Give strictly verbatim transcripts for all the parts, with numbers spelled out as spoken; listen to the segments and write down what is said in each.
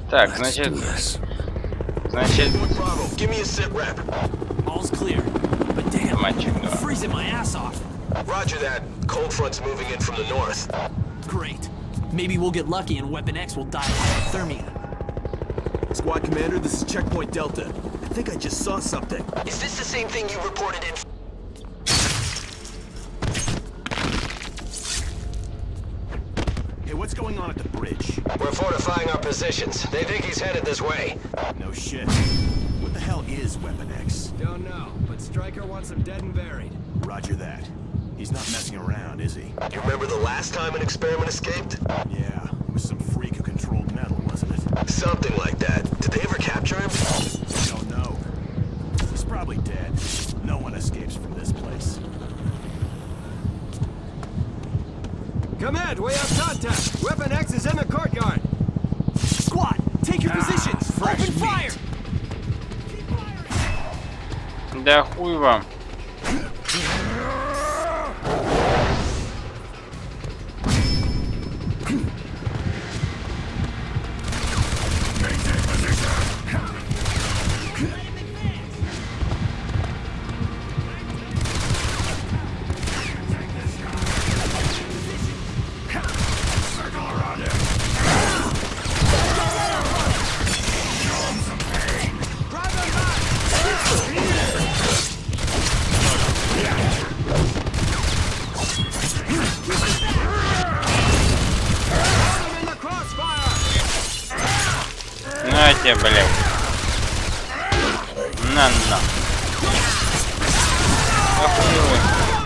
Так, значит, значит, Give me a sit rep. All's clear. But damn, мальчик, I'm да. freezing my ass off. Roger that. Cold front's moving in from the north. Great. Maybe we'll get lucky and Weapon X will die of hypothermia. Squad Commander, this is Checkpoint Delta. I think I just saw something. Is this the same thing you reported in? Hey, what's going on at the bridge? We're fortifying our positions. They think he's headed this way. No shit. What the hell is Weapon X? Don't know, but Stryker wants him dead and buried. Roger that. He's not messing around, is he? You remember the last time an experiment escaped? Yeah, it was some freak who controlled metal, wasn't it? Something like that. Did they ever capture him? Don't know. He's probably dead. No one escapes from this place. Command, we have contact. Weapon X is in the courtyard. Squad, take your positions. Open fire. Да хуй вам. На тебе, блядь. На, на. Охуевый.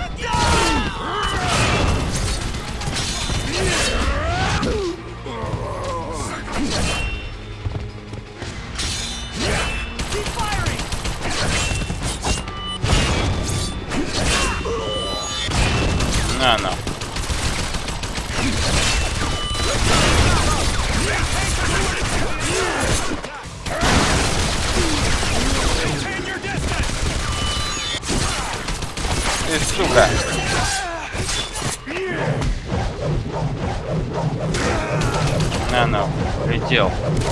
На, на. Ты, сука. На, на, летел.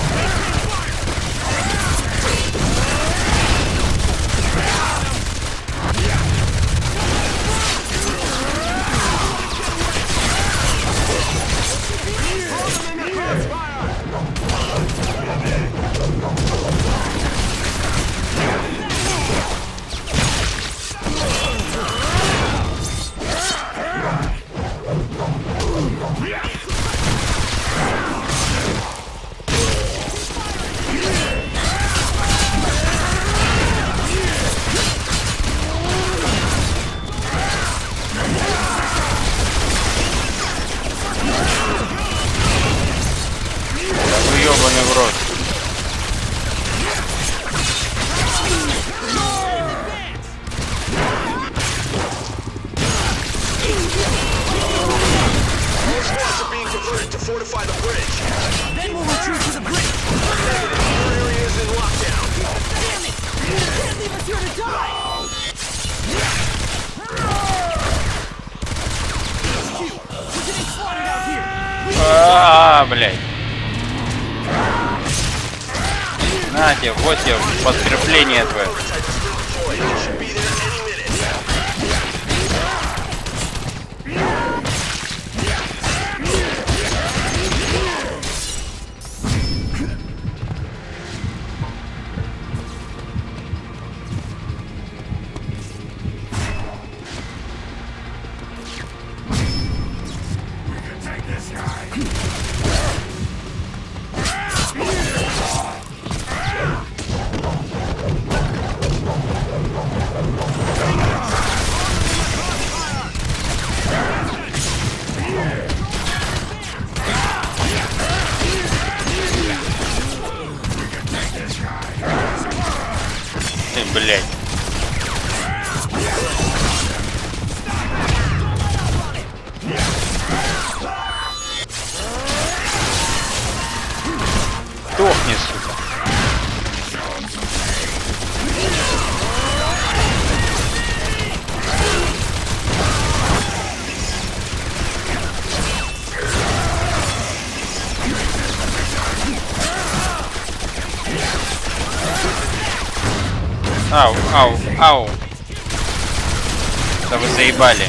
Ёбаный в рот. Fortify the bridge. Then we'll retreat to the bridge. Our area is in lockdown. Damn it! You can't leave us here to die! H Q, we're getting slaughtered out here! А, блядь. На тебе, вот тебе подкрепление твое. Ты, блядь. Тухни, сука. Ау, ау, ау. Да вы заебали.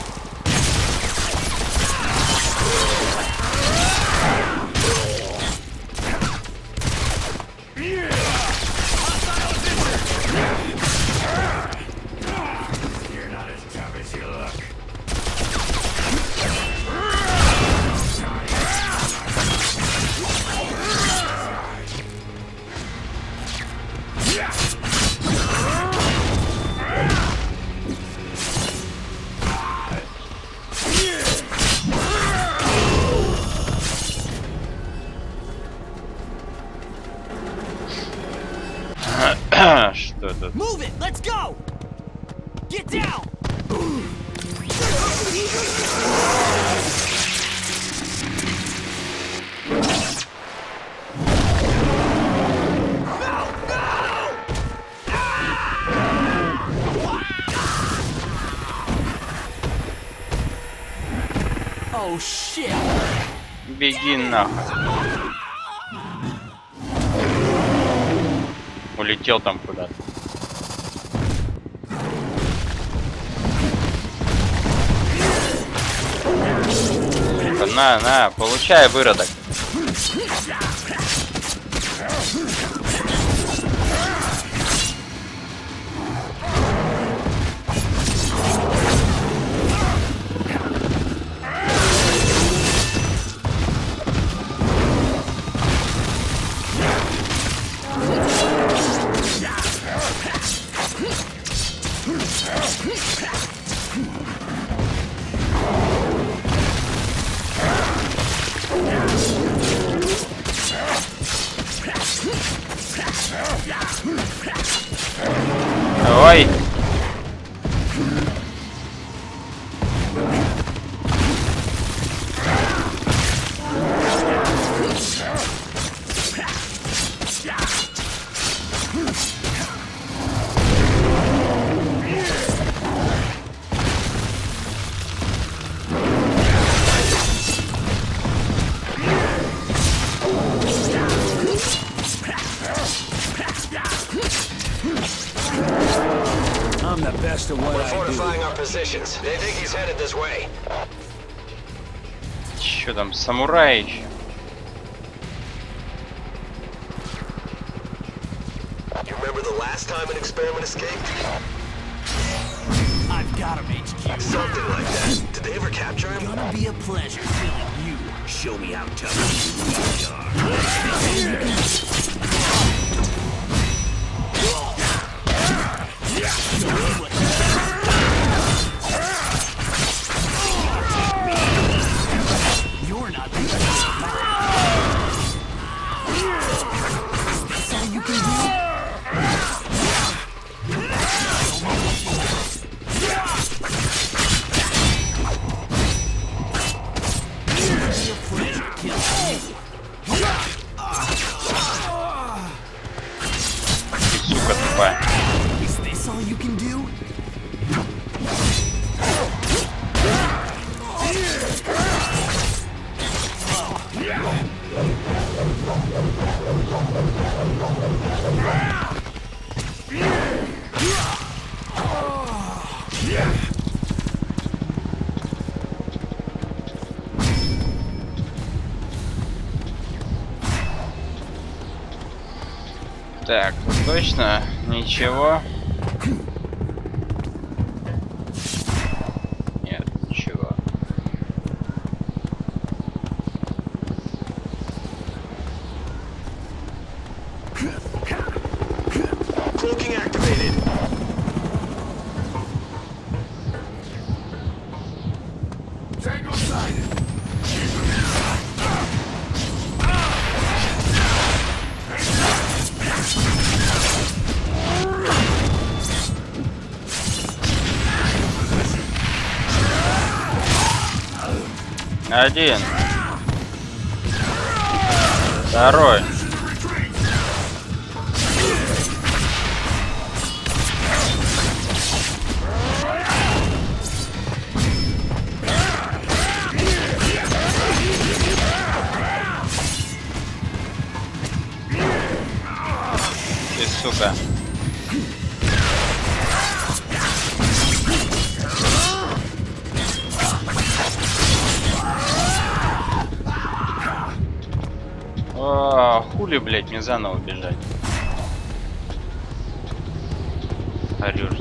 Что тут? Move it! Let's go! Get down! Oh shit! Беги нахуй. Улетел там куда-то. На, на, получай, выродок. Давай. I'm the best at what We're I fortifying do. our positions. They think he's headed this way. Чё там, самурай еще? You remember the last time an experiment escaped? I've got him, H Q. Something like that. Did they ever capture him? Gonna be a pleasure killing you. Show me how tough you are. You're not the best. That's all you can do? Сука тупая. Is this all you can do? Так, точно ничего. Нет, ничего. Cloaking activated. Tango sighted. Один. Второй. Ты, сука. А, хули, блять, мне заново бежать. Орёшь.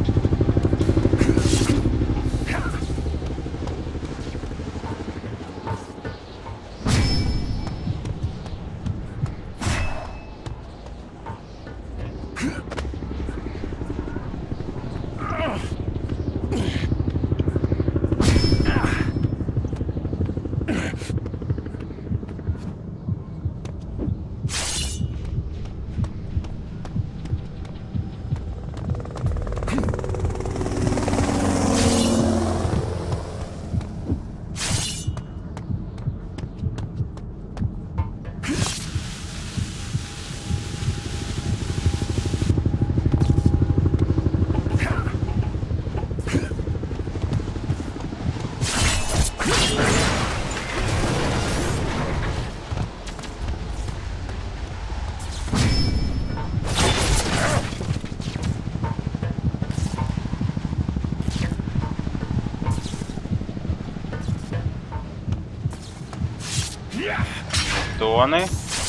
Тоны.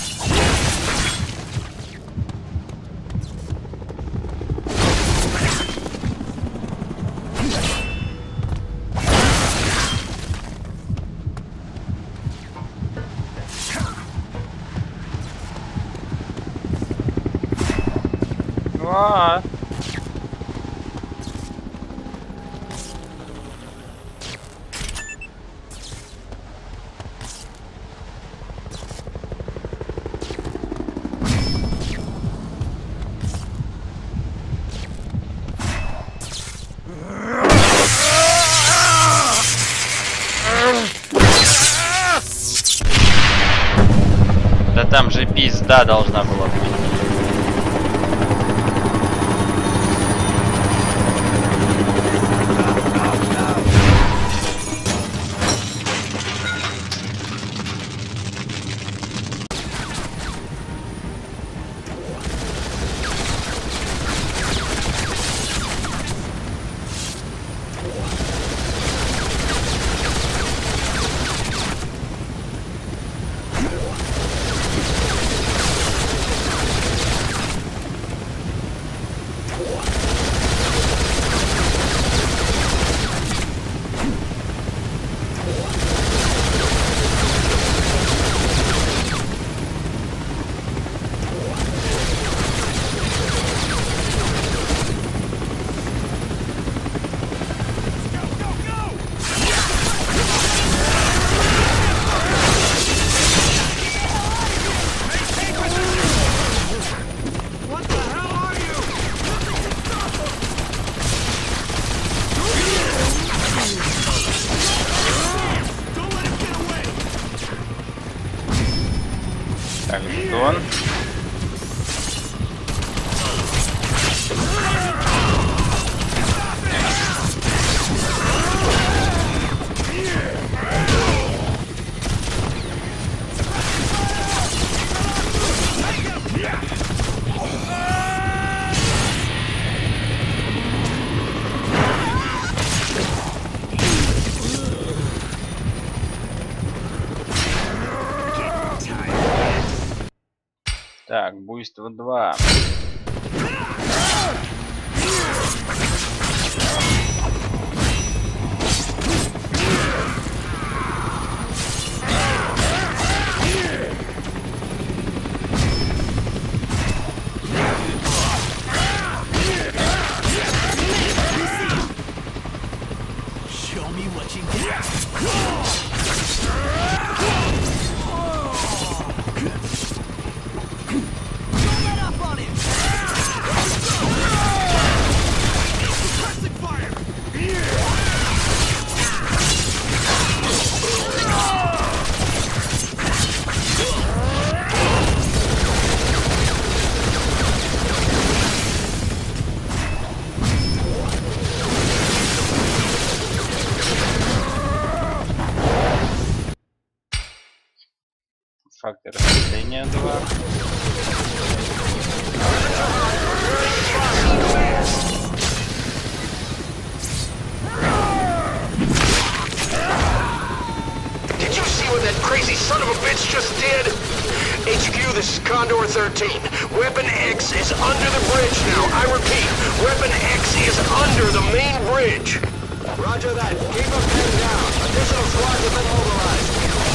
А. Да там же пизда должна была быть. Так, жетон. Так, буйство два. Show me what you got. Фактор расстояния два. Did you see what that crazy son of a bitch just did? H Q, this is Condor thirteen. Weapon X is under the bridge now. I repeat, Weapon X is under the main bridge. Roger that. Keep them pinned down. Additional squads have been mobilized.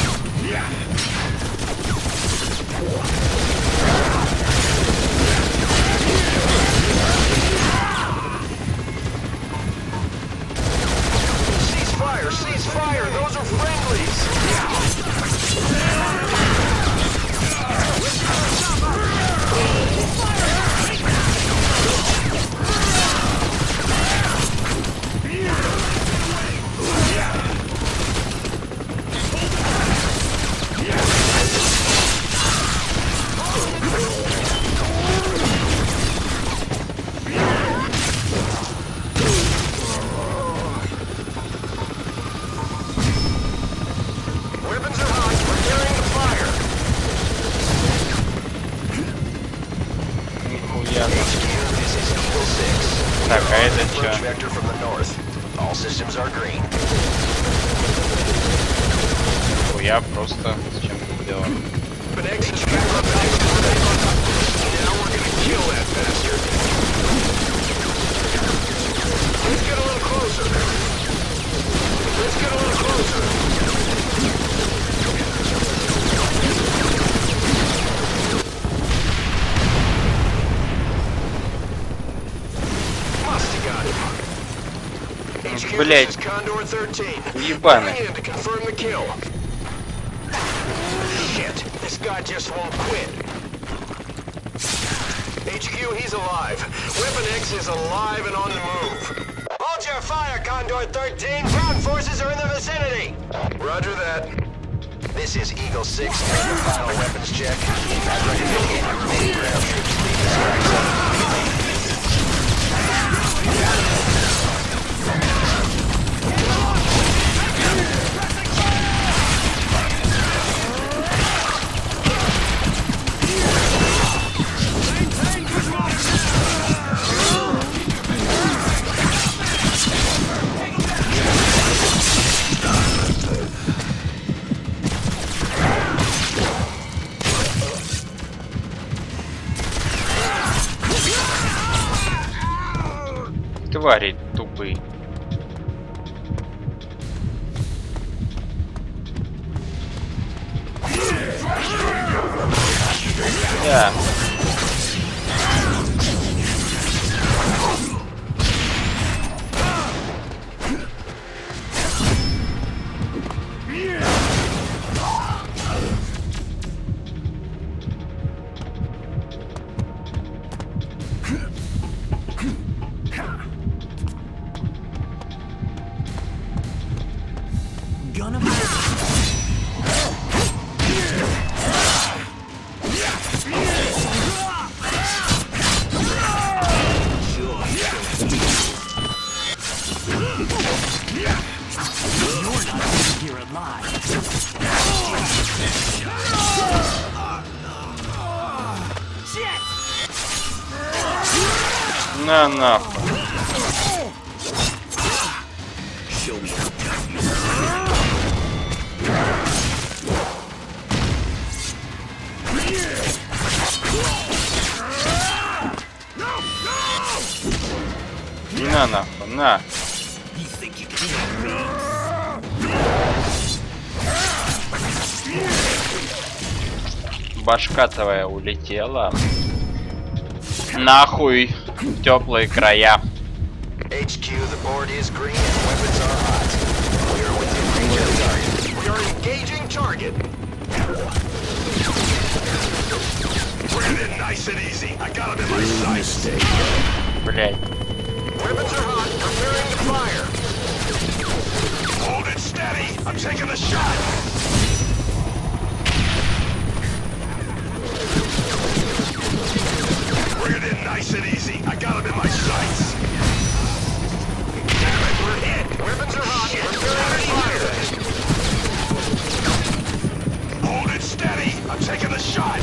Cease fire! Cease fire! Those are friendlies! Weapons are hot. We're carrying the fire. Нихуя. H Q, this is Eagle six. Так, а это Approach чё? vector from the north. All systems are green. Я просто зачем это делал? But X is back up next to the Now we're gonna kill that bastard. Let's get a little closer. Let's get a little closer. Must have got him. H Q, Блять. this is Condor thirteen. Ебаный. Coming in to confirm the kill. Shit, this guy just won't quit. H Q, he's alive. Weapon X is alive and on the move. Hold your fire, Condor thirteen. Ground forces are in the vicinity. Roger that. This is Eagle six. Make the final weapons check. I'm ready to get your remaining ground troops. Leave the strike zone. Твари тупые. Да. Gonna You're alive. Shit! На нахуй. Show me how tough you На нахуй, на. You think you can hit me? Башка твоя улетела. Нахуй в теплые края. H Q, the board is green and weapons are hot. We are within range of target. We are engaging target. Bring it in nice and easy. I got him in my sights. Блять. Weapons are hot. Preparing to fire. Hold it steady. I'm taking a shot. Bring it in nice and easy. I got him in my sights. Damn it, we're hit. Weapons are hot. Preparing to fire. Hold it steady. I'm taking a shot.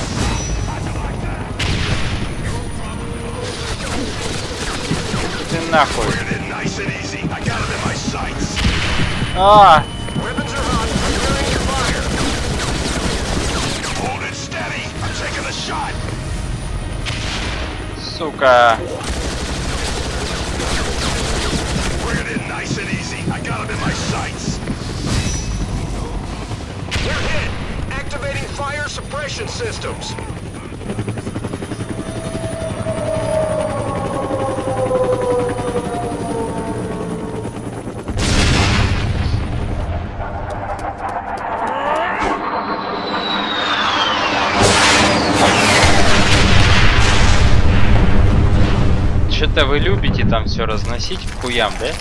Ты нахуй. Bring it in nice and easy. I got him in my sights. А! Weapons are hot. Preparing to fire. Hold it steady. сука. Bring it in nice and easy. I got him in my sights. We're hit. Activating fire suppression systems. Что-то вы любите там все разносить к хуям, да?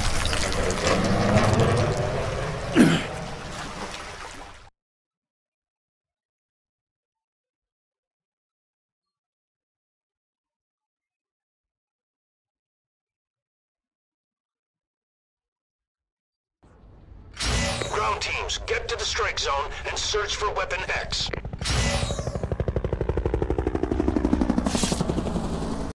Ground teams, get to the strike zone and search for Weapon X.